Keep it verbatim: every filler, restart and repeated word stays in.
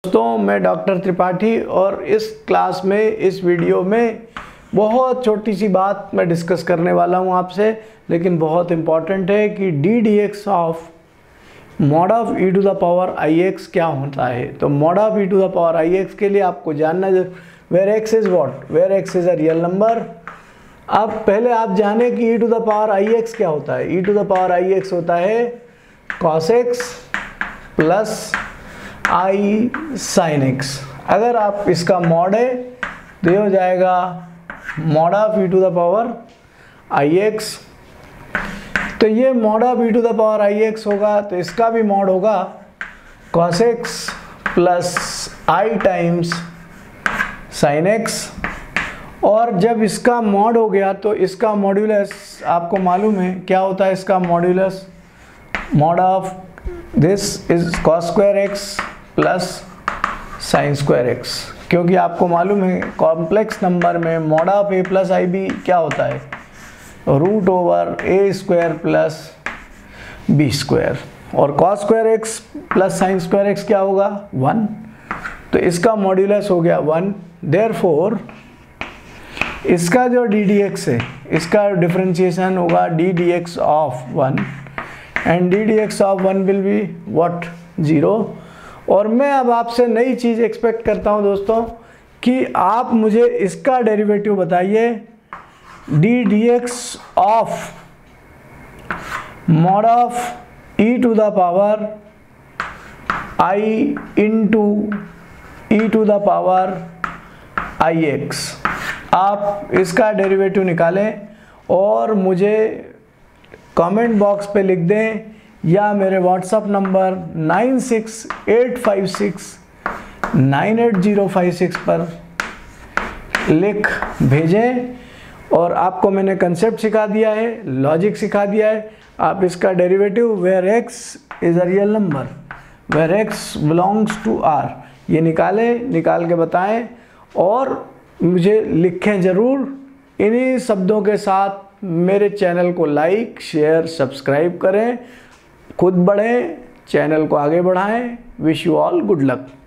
दोस्तों, मैं डॉक्टर त्रिपाठी और इस क्लास में इस वीडियो में बहुत छोटी सी बात मैं डिस्कस करने वाला हूं आपसे, लेकिन बहुत इम्पॉर्टेंट है कि d d x of mod of e to the power i x क्या होता है। तो mod of e to the power i x के लिए आपको जानना है where x is what, where x is a real number. अब पहले आप जाने कि e to the power i x क्या होता है। E to the power i x होता है cos x plus i sine x. अगर आप इसका मॉड है तो ये हो जाएगा mod of e to the power i x. तो ये mod of e to the power i x होगा तो इसका भी मॉड होगा cos x plus i times sine x. और जब इसका मॉड हो गया तो इसका मॉड्यूलस आपको मालूम है क्या होता है। इसका modulus mod of this is cos square x plus sine square x, क्योंकि आपको मालूम है कॉम्प्लेक्स नंबर में mod of a plus i b क्या होता है, root over a square plus b square. और cos square x plus sine square x क्या होगा, वन। तो इसका मॉड्यूलस हो गया वन। देयरफॉर इसका जो डी डी एक्स है इसका डिफरेंशिएशन होगा d d x of one and d d x of one will be what, zero. और मैं अब आपसे नई चीज़ एक्सपेक्ट करता हूं दोस्तों कि आप मुझे इसका डेरिवेटिव बताइए। D d x of mod of e to the power i into e to the power i x. आप इसका डेरिवेटिव निकालें और मुझे कमेंट बॉक्स पे लिख दें या मेरे WhatsApp number nine six eight five six nine eight zero five six पर लिख भेजें। और आपको मैंने कंसेप्ट सिखा दिया है, लॉजिक सिखा दिया है। आप इसका derivative where x is a real number, where x belongs to R, ये निकालें, निकाल के बताएं और मुझे लिखें ज़रूर। इन्हीं शब्दों के साथ मेरे चैनल को लाइक शेयर सब्सक्राइब करें, खुद बढ़ें, चैनल को आगे बढ़ाएं। Wish you all good luck.